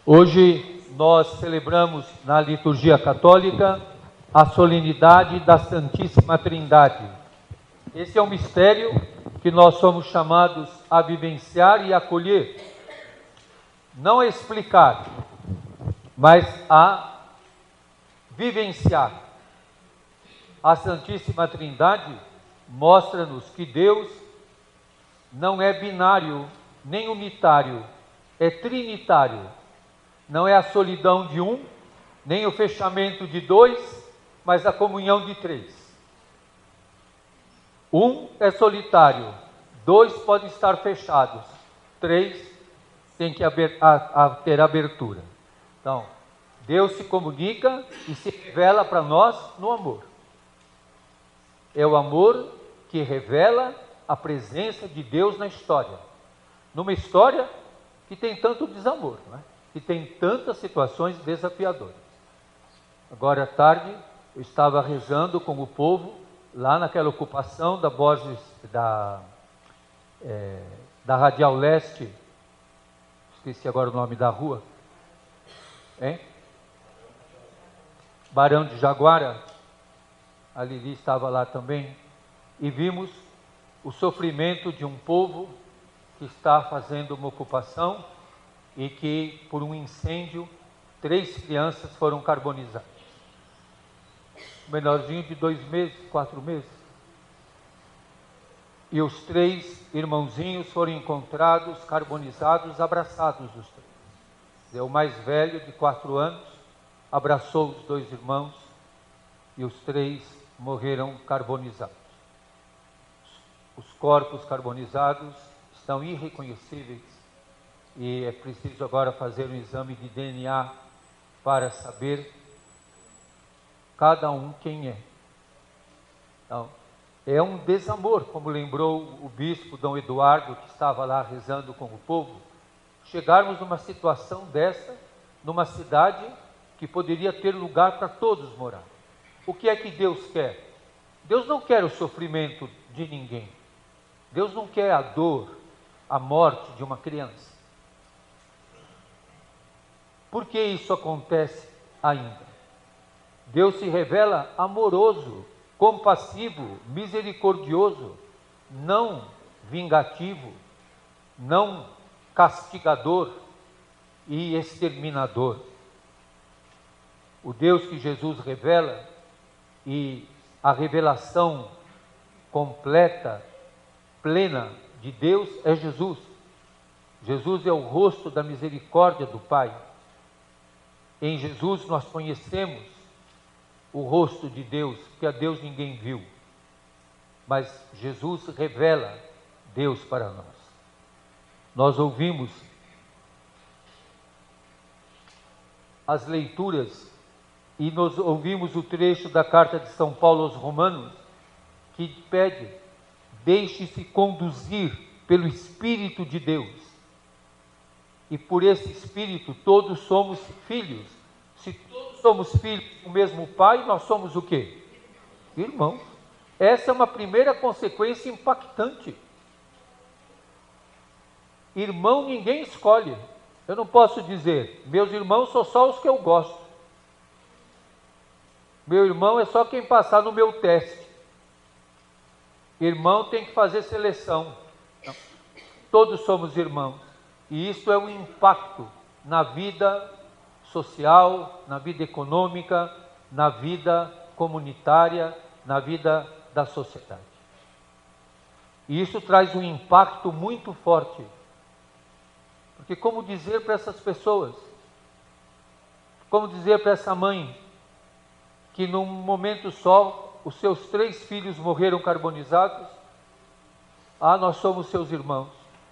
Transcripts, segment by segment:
Hoje nós celebramos na liturgia católica a solenidade da Santíssima Trindade. Esse é um mistério que nós somos chamados a vivenciar e acolher, não a explicar, mas a vivenciar. A Santíssima Trindade mostra-nos que Deus não é binário nem unitário, é trinitário. Não é a solidão de um, nem o fechamento de dois, mas a comunhão de três. Um é solitário, dois podem estar fechados, três tem que ter abertura. Então, Deus se comunica e se revela para nós no amor. É o amor que revela a presença de Deus na história. Numa história que tem tanto desamor, não é? Que tem tantas situações desafiadoras. Agora à tarde, eu estava rezando com o povo, lá naquela ocupação da Borges, da Radial Leste, esqueci agora o nome da rua, hein? Barão de Jaguara, a Lili estava lá também, e vimos o sofrimento de um povo que está fazendo uma ocupação e que, por um incêndio, 3 crianças foram carbonizadas. Um menorzinho de 2 meses, 4 meses. E os 3 irmãozinhos foram encontrados, carbonizados, abraçados os 3. O mais velho, de 4 anos, abraçou os 2 irmãos e os 3 morreram carbonizados. Os corpos carbonizados estão irreconhecíveis e é preciso agora fazer um exame de DNA para saber cada um quem é. Então, é um desamor, como lembrou o bispo Dom Eduardo, que estava lá rezando com o povo, chegarmos numa situação dessa, numa cidade que poderia ter lugar para todos morar. O que é que Deus quer? Deus não quer o sofrimento de ninguém. Deus não quer a dor, a morte de uma criança. Por que isso acontece ainda? Deus se revela amoroso, compassivo, misericordioso, não vingativo, não castigador e exterminador. O Deus que Jesus revela, e a revelação completa, plena de Deus é Jesus. Jesus é o rosto da misericórdia do Pai. Em Jesus nós conhecemos o rosto de Deus, que a Deus ninguém viu. Mas Jesus revela Deus para nós. Nós ouvimos as leituras e nós ouvimos o trecho da carta de São Paulo aos Romanos, que pede: deixe-se conduzir pelo Espírito de Deus. E por esse Espírito todos somos filhos. Se todos somos filhos do mesmo Pai, nós somos o quê? Irmãos. Essa é uma primeira consequência impactante. Irmão ninguém escolhe. Eu não posso dizer, meus irmãos são só os que eu gosto. Meu irmão é só quem passar no meu teste. Irmão tem que fazer seleção. Não. Todos somos irmãos. E isso é um impacto na vida social, na vida econômica, na vida comunitária, na vida da sociedade. E isso traz um impacto muito forte. Porque como dizer para essas pessoas, como dizer para essa mãe, que num momento só os seus 3 filhos morreram carbonizados? Ah, nós somos seus irmãos.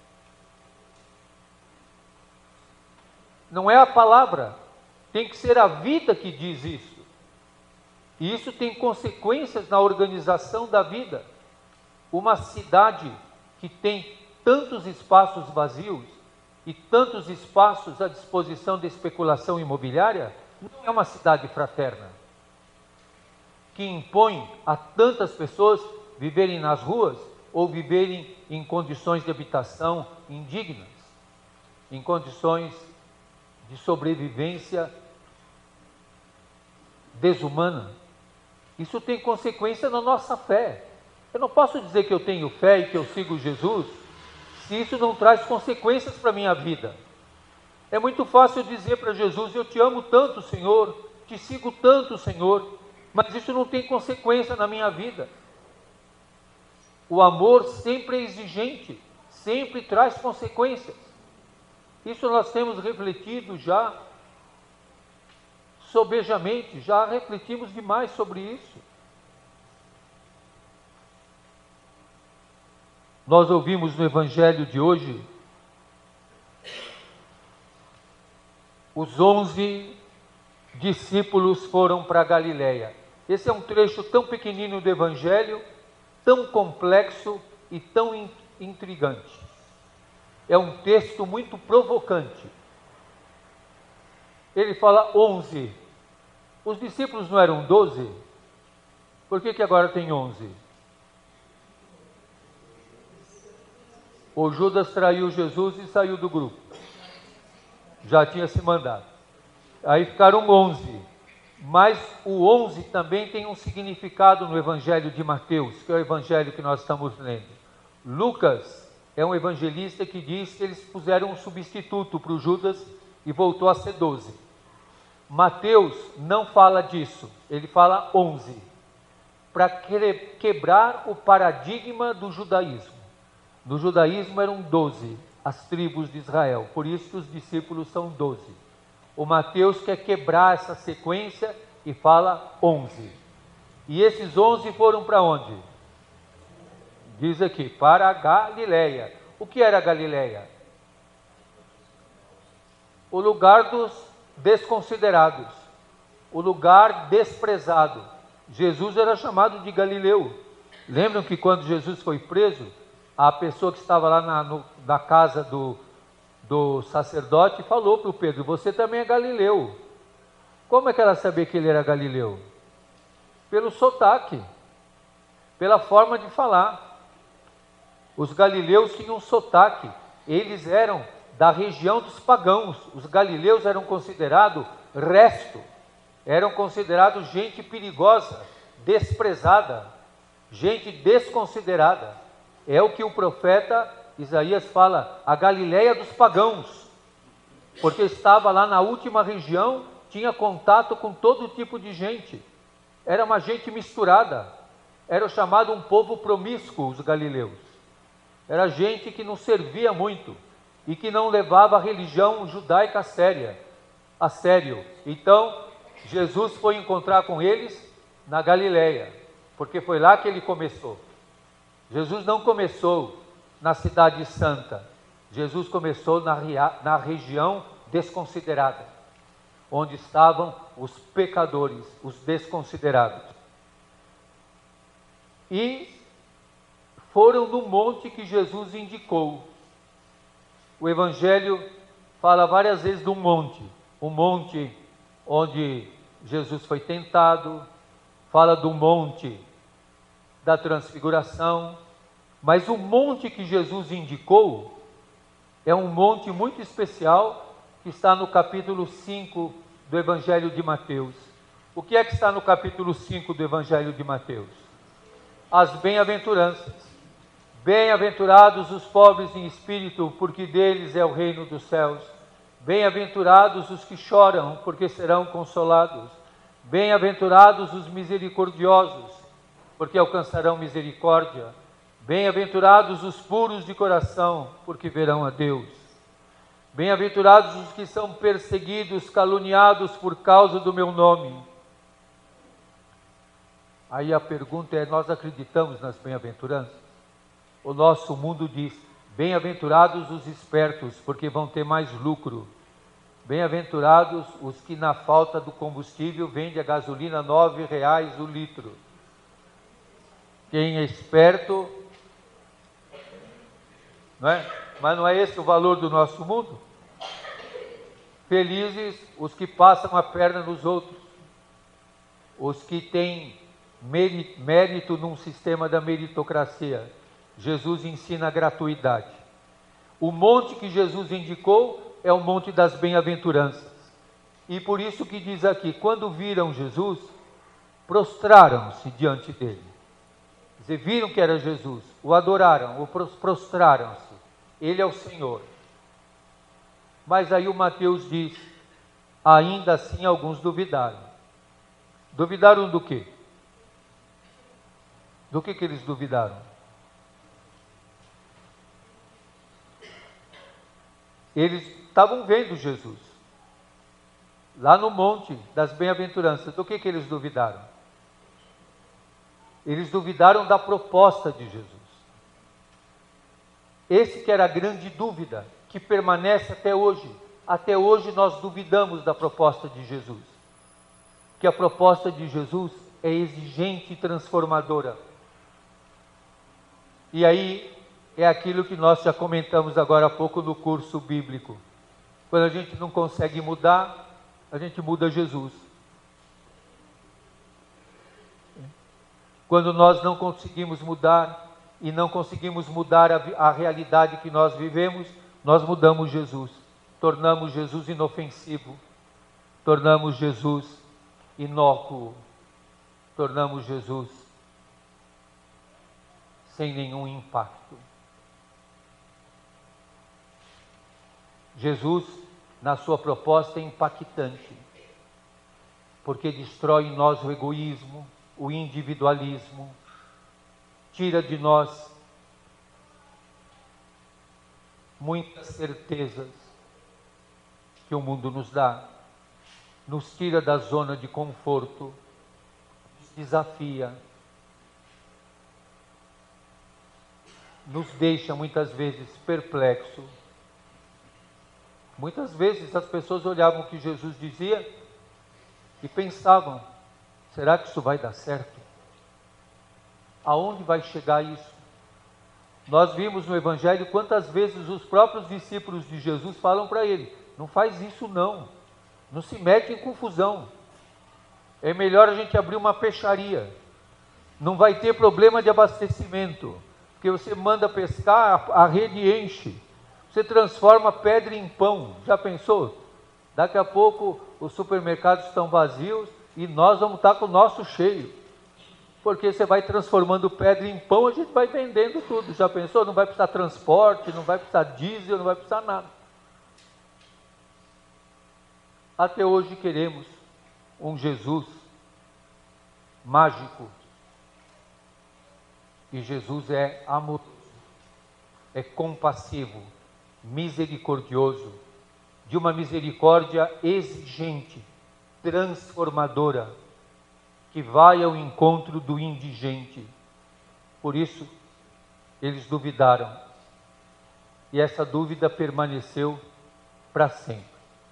Não é a palavra, tem que ser a vida que diz isso. E isso tem consequências na organização da vida. Uma cidade que tem tantos espaços vazios e tantos espaços à disposição da especulação imobiliária, não é uma cidade fraterna, que impõe a tantas pessoas viverem nas ruas ou viverem em condições de habitação indignas, em condições de sobrevivência desumana. Isso tem consequência na nossa fé. Eu não posso dizer que eu tenho fé e que eu sigo Jesus, se isso não traz consequências para a minha vida. É muito fácil dizer para Jesus: eu te amo tanto, Senhor, te sigo tanto, Senhor, mas isso não tem consequência na minha vida. O amor sempre é exigente, sempre traz consequências. Isso nós temos refletido já sobejamente, já refletimos demais sobre isso. Nós ouvimos no Evangelho de hoje os 11 discípulos foram para a Galileia. Esse é um trecho tão pequenino do Evangelho, tão complexo e tão intrigante. É um texto muito provocante. Ele fala 11. Os discípulos não eram 12? Por que agora tem 11? O Judas traiu Jesus e saiu do grupo. Já tinha se mandado. Aí ficaram 11. Mas o 11 também tem um significado no Evangelho de Mateus, que é o Evangelho que nós estamos lendo. Lucas é um evangelista que diz que eles puseram um substituto para o Judas e voltou a ser 12. Mateus não fala disso, ele fala 11, para quebrar o paradigma do judaísmo. No judaísmo eram 12 as tribos de Israel, por isso que os discípulos são 12. O Mateus quer quebrar essa sequência e fala 11. E esses 11 foram para onde? Diz aqui, para a Galileia. O que era a Galileia? O lugar dos desconsiderados, o lugar desprezado. Jesus era chamado de Galileu. Lembram que quando Jesus foi preso, a pessoa que estava lá na casa do sacerdote falou para o Pedro: você também é Galileu. Como é que ela sabia que ele era Galileu? Pelo sotaque, pela forma de falar. Os galileus tinham sotaque, eles eram da região dos pagãos. Os galileus eram considerados resto, eram considerados gente perigosa, desprezada, gente desconsiderada. É o que o profeta Isaías fala, a Galileia dos pagãos, porque estava lá na última região, tinha contato com todo tipo de gente, era uma gente misturada, era chamado um povo promíscuo, os galileus. Era gente que não servia muito e que não levava a religião judaica a sério. Então, Jesus foi encontrar com eles na Galileia, porque foi lá que ele começou. Jesus não começou na cidade santa, Jesus começou na região desconsiderada, onde estavam os pecadores, os desconsiderados. E foram no monte que Jesus indicou. O Evangelho fala várias vezes do monte. O monte onde Jesus foi tentado, fala do monte da transfiguração, mas o monte que Jesus indicou é um monte muito especial que está no capítulo 5 do Evangelho de Mateus. O que é que está no capítulo 5 do Evangelho de Mateus? As bem-aventuranças. Bem-aventurados os pobres em espírito, porque deles é o reino dos céus. Bem-aventurados os que choram, porque serão consolados. Bem-aventurados os misericordiosos, porque alcançarão misericórdia. Bem-aventurados os puros de coração, porque verão a Deus. Bem-aventurados os que são perseguidos, caluniados por causa do meu nome. Aí a pergunta é: nós acreditamos nas bem-aventuranças? O nosso mundo diz: bem-aventurados os espertos, porque vão ter mais lucro. Bem-aventurados os que na falta do combustível vendem a gasolina R$ 9,00 o litro. Quem é esperto, não é? Mas não é esse o valor do nosso mundo? Felizes os que passam a perna nos outros, os que têm mérito num sistema da meritocracia. Jesus ensina a gratuidade. O monte que Jesus indicou é o Monte das Bem-aventuranças. E por isso que diz aqui, quando viram Jesus, prostraram-se diante dele. Quer dizer, viram que era Jesus, o adoraram, o prostraram-se. Ele é o Senhor. Mas aí o Mateus diz, ainda assim alguns duvidaram. Duvidaram do quê? Do que eles duvidaram? Eles estavam vendo Jesus, lá no Monte das Bem-aventuranças. Do que eles duvidaram? Eles duvidaram da proposta de Jesus. Esse que era a grande dúvida, que permanece até hoje. Até hoje nós duvidamos da proposta de Jesus. Que a proposta de Jesus é exigente e transformadora. E aí é aquilo que nós já comentamos agora há pouco no curso bíblico. Quando a gente não consegue mudar, a gente muda Jesus. Quando nós não conseguimos mudar e não conseguimos mudar a realidade que nós vivemos, nós mudamos Jesus. Tornamos Jesus inofensivo, tornamos Jesus inócuo, tornamos Jesus sem nenhum impacto. Jesus, na sua proposta, é impactante, porque destrói em nós o egoísmo, o individualismo, tira de nós muitas certezas que o mundo nos dá, nos tira da zona de conforto, nos desafia, nos deixa muitas vezes perplexo. Muitas vezes as pessoas olhavam o que Jesus dizia e pensavam, será que isso vai dar certo? Aonde vai chegar isso? Nós vimos no Evangelho quantas vezes os próprios discípulos de Jesus falam para ele, não faz isso não se mete em confusão, é melhor a gente abrir uma peixaria, não vai ter problema de abastecimento, porque você manda pescar, a rede enche, você transforma pedra em pão, já pensou? Daqui a pouco os supermercados estão vazios e nós vamos estar com o nosso cheio, porque você vai transformando pedra em pão, a gente vai vendendo tudo, já pensou? Não vai precisar transporte, não vai precisar diesel, não vai precisar nada. Até hoje queremos um Jesus mágico, e Jesus é amoroso, é compassivo, misericordioso, de uma misericórdia exigente, transformadora, que vai ao encontro do indigente. Por isso, eles duvidaram, e essa dúvida permaneceu para sempre.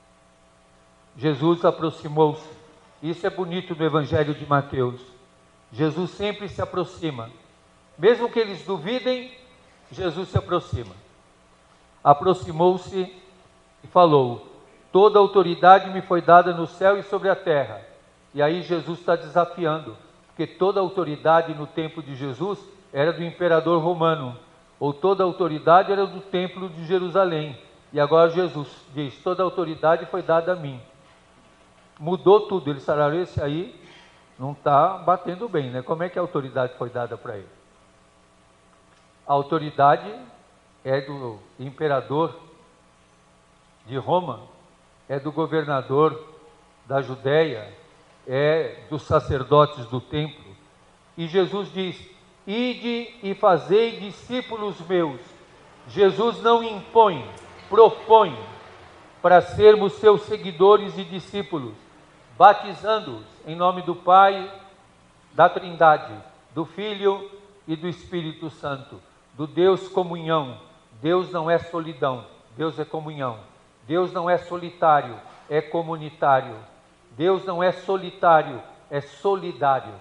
Jesus aproximou-se, isso é bonito no Evangelho de Mateus, Jesus sempre se aproxima, mesmo que eles duvidem, Jesus se aproxima. Aproximou-se e falou, toda autoridade me foi dada no céu e sobre a terra. E aí Jesus está desafiando, porque toda autoridade no tempo de Jesus era do imperador romano, ou toda autoridade era do templo de Jerusalém. E agora Jesus diz, toda autoridade foi dada a mim. Mudou tudo, eles falaram, esse aí não está batendo bem, né? Como é que a autoridade foi dada para ele? A autoridade é do imperador de Roma, é do governador da Judéia, é dos sacerdotes do templo. E Jesus diz, ide e fazei discípulos meus. Jesus não impõe, propõe para sermos seus seguidores e discípulos, batizando-os em nome do Pai, da Trindade, do Filho e do Espírito Santo, do Deus comunhão. Deus não é solidão, Deus é comunhão. Deus não é solitário, é comunitário. Deus não é solitário, é solidário.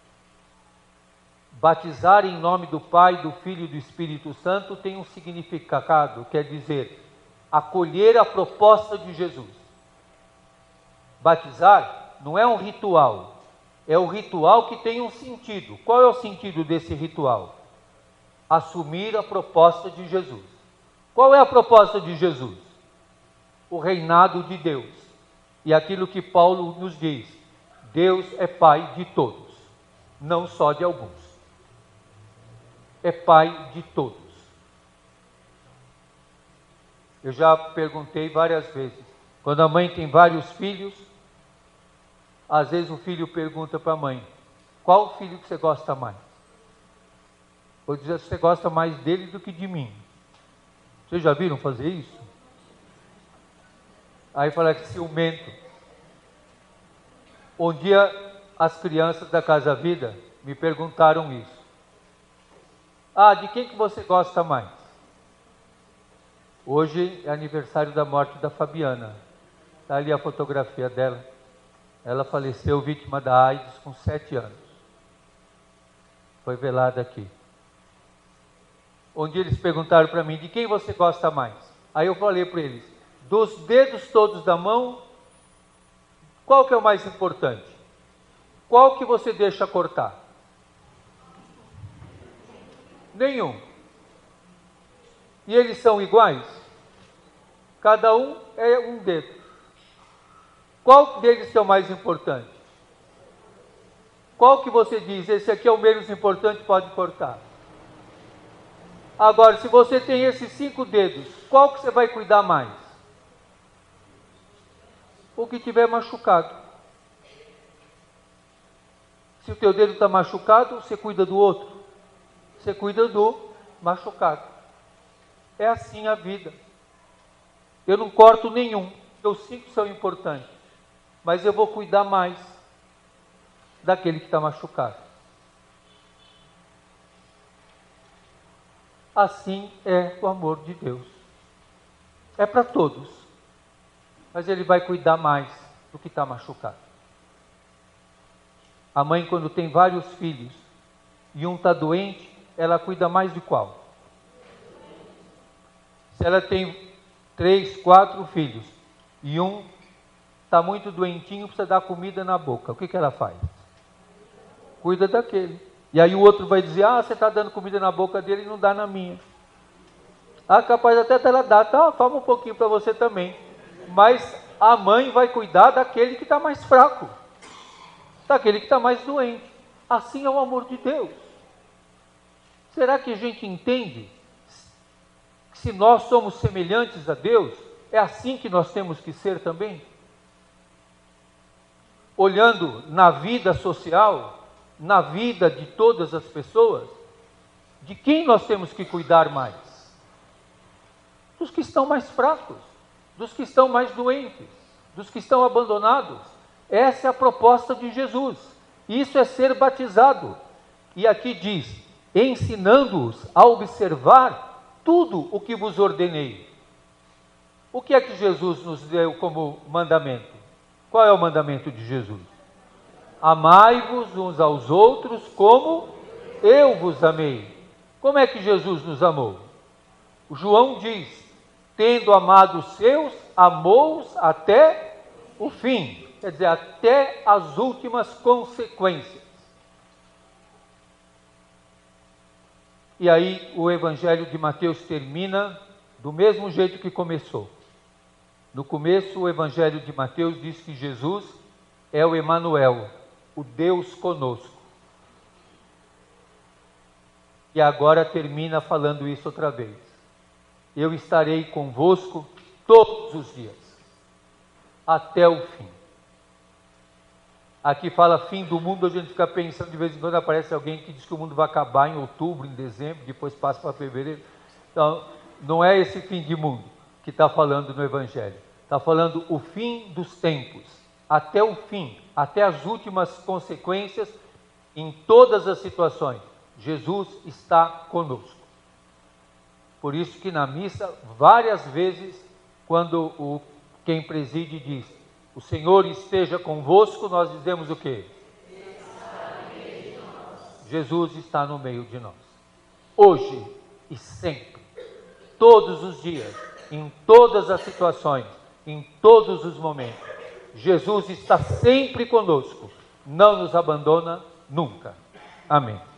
Batizar em nome do Pai, do Filho e do Espírito Santo tem um significado, quer dizer, acolher a proposta de Jesus. Batizar não é um ritual, é um ritual que tem um sentido. Qual é o sentido desse ritual? Assumir a proposta de Jesus. Qual é a proposta de Jesus? o reinado de Deus. E aquilo que Paulo nos diz, Deus é Pai de todos, não só de alguns. É Pai de todos. Eu já perguntei várias vezes, quando a mãe tem vários filhos, às vezes o filho pergunta para a mãe, qual filho que você gosta mais? Ou diz, você gosta mais dele do que de mim. Vocês já viram fazer isso? Aí fala que ciumento. Um dia as crianças da Casa Vida me perguntaram isso. De quem que você gosta mais? Hoje é aniversário da morte da Fabiana. Está ali a fotografia dela. Ela faleceu vítima da AIDS com 7 anos. Foi velada aqui. Um dia eles perguntaram para mim, de quem você gosta mais? Aí eu falei para eles, dos dedos todos da mão, qual que é o mais importante? Qual que você deixa cortar? Nenhum. E eles são iguais? Cada um é um dedo. Qual deles é o mais importante? Qual que você diz, esse aqui é o menos importante, pode cortar? Agora, se você tem esses 5 dedos, qual que você vai cuidar mais? O que tiver machucado. Se o teu dedo está machucado, você cuida do outro. Você cuida do machucado. É assim a vida. Eu não corto nenhum, os 5 são importantes. Mas eu vou cuidar mais daquele que está machucado. Assim é o amor de Deus. É para todos. Mas Ele vai cuidar mais do que está machucado. A mãe, quando tem vários filhos e um está doente, ela cuida mais de qual? Se ela tem 3, 4 filhos e um está muito doentinho, precisa dar comida na boca, o que ela faz? Cuida daquele. E aí o outro vai dizer, você está dando comida na boca dele e não dá na minha. Capaz até ela dar, toma um pouquinho para você também. Mas a mãe vai cuidar daquele que está mais fraco, daquele que está mais doente. Assim é o amor de Deus. Será que a gente entende que se nós somos semelhantes a Deus, é assim que nós temos que ser também? Olhando na vida social, na vida de todas as pessoas, de quem nós temos que cuidar mais? Dos que estão mais fracos, dos que estão mais doentes, dos que estão abandonados. Essa é a proposta de Jesus. Isso é ser batizado. E aqui diz, ensinando-os a observar tudo o que vos ordenei. O que é que Jesus nos deu como mandamento? Qual é o mandamento de Jesus? Amai-vos uns aos outros como eu vos amei. Como é que Jesus nos amou? O João diz, tendo amado os seus, amou-os até o fim. Quer dizer, até as últimas consequências. E aí o Evangelho de Mateus termina do mesmo jeito que começou. No começo, o Evangelho de Mateus diz que Jesus é o Emanuel, o Deus conosco. E agora termina falando isso outra vez. Eu estarei convosco todos os dias, até o fim. Aqui fala fim do mundo, a gente fica pensando, de vez em quando aparece alguém que diz que o mundo vai acabar em outubro, em dezembro, depois passa para fevereiro. Então, não é esse fim de mundo que está falando no Evangelho. Está falando o fim dos tempos, até o fim, até as últimas consequências, em todas as situações. Jesus está conosco. Por isso que na missa, várias vezes, quando quem preside diz, o Senhor esteja convosco, nós dizemos o quê? Jesus está no meio de nós. Hoje e sempre, todos os dias, em todas as situações, em todos os momentos. Jesus está sempre conosco, não nos abandona nunca. Amém.